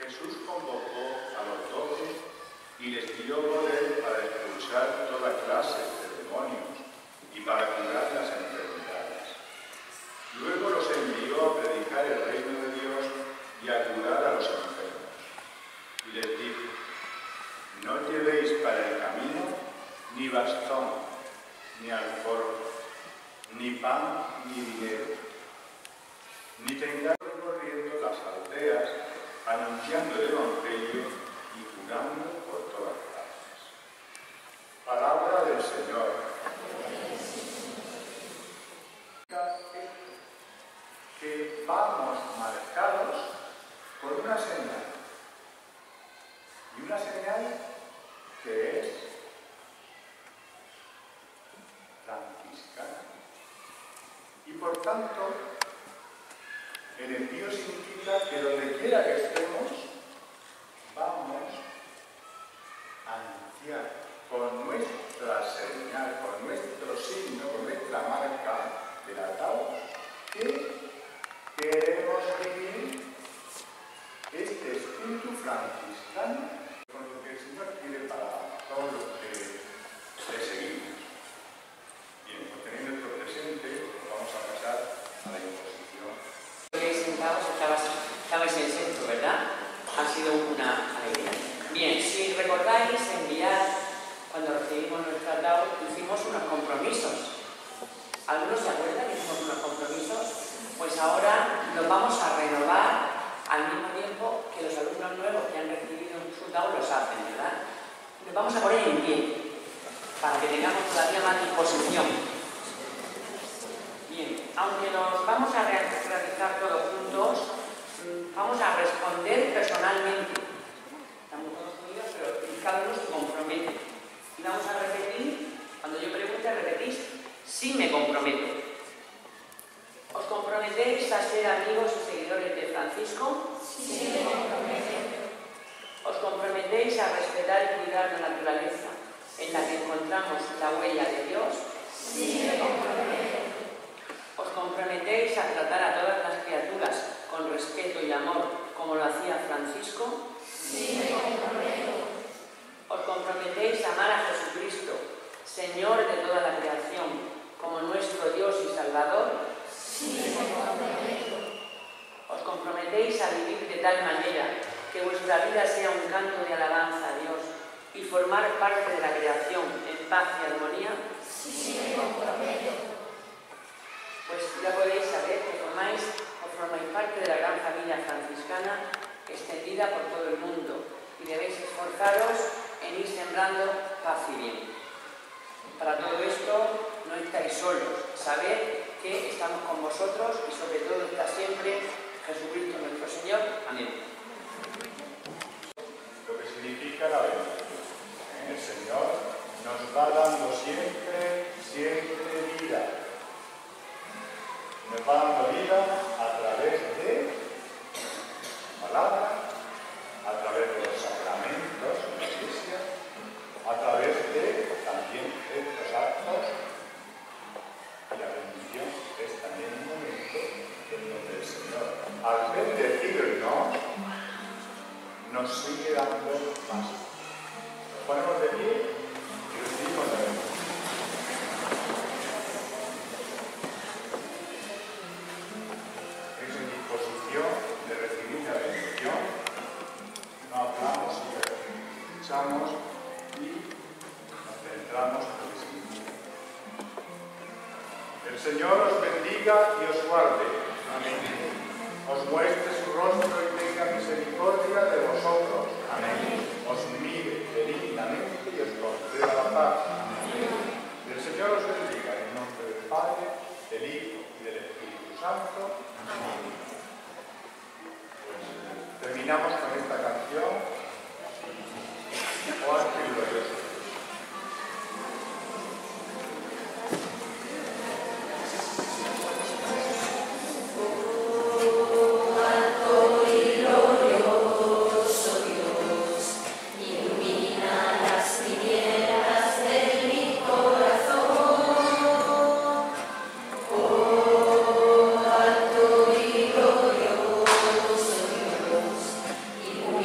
Jesús convocó a los 12 y les dio poder para expulsar toda clase de demonios y para curar las enfermedades. Luego los envió a predicar el reino de Dios y a curar a los enfermos. Y les dijo: no llevéis para el camino ni bastón, ni alforja, ni pan, ni dinero, ni tengáis recorriendo las aldeas, anunciando el Evangelio y curando por todas partes. Palabra del Señor. Que vamos marcados por una señal. Y una señal que es franciscana. Y por tanto, el envío significa que donde quiera que estemos, vamos a anunciar con nuestra señal, con nuestro signo, con nuestra marca del atado, que queremos vivir este espíritu franciscano con lo que el Señor quiere para todos los que le seguimos. Bien, pues teniendo esto presente, vamos a pasar a la imposición. Sentados, estabais en centro, ¿verdad? Ha sido una alegría. Bien, si recordáis, cuando recibimos nuestro atado, hicimos unos compromisos. ¿Algunos se acuerdan que hicimos unos compromisos? Pues ahora los vamos a renovar al mismo tiempo que los alumnos nuevos que han recibido su atado los hacen, ¿verdad? Nos vamos a poner en pie para que tengamos todavía más disposición. Bien, aunque los vamos a realizar todos juntos, vamos a responder personalmente. Estamos todos unidos, pero cada uno se compromete. Y vamos a repetir, cuando yo pregunte, repetís: sí me comprometo. ¿Os comprometéis a ser amigos y seguidores de Francisco? Sí, me comprometo. ¿Os comprometéis a respetar y cuidar la naturaleza en la que encontramos la huella de Dios? Sí, me comprometo. ¿Os comprometéis a tratar a todas las criaturas con respeto y amor, como lo hacía Francisco? Sí, me comprometo. ¿Os comprometéis a amar a Jesucristo, Señor de toda la creación, como nuestro Dios y Salvador? Sí, me comprometo. ¿Os comprometéis a vivir de tal manera que vuestra vida sea un canto de alabanza a Dios y formar parte de la creación en paz y armonía? Sí, me comprometo. Pues ya podéis saber que formáis parte de la gran familia franciscana extendida por todo el mundo y debéis esforzaros en ir sembrando paz y bien. Para todo esto no estáis solos, sabed que estamos con vosotros y sobre todo está siempre Jesucristo nuestro Señor. Amén. Lo que significa la bendición. El Señor nos va dando siempre vida. Nos va dando vida a través de la palabra, a través de los sacramentos en la Iglesia, a través de también estos actos. Y la bendición es también un momento en donde el Señor, al bendecirnos, nos sigue dando más. Nos ponemos de pie y recibimos la bendición. Es en disposición de recibir la bendición. No hablamos y escuchamos y nos centramos en lo que significa. El Señor os bendiga y os guarde. Amén. Os muestre su rostro y tenga misericordia de vosotros. Amén. Os mire benignamente y os conceda la paz. Amén. El Señor os bendiga en nombre del Padre, del Hijo y del Espíritu Santo. Amén. Pues terminamos con esta canción. Oh Ángel glorioso. Ilumina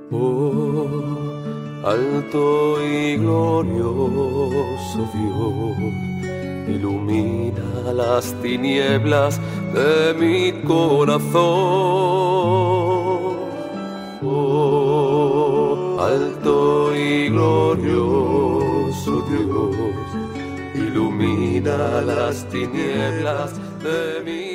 Oh, alto y glorioso Dios, ilumina las tinieblas de mi corazón. Oh, alto y glorioso Dios, ilumina las tinieblas de mi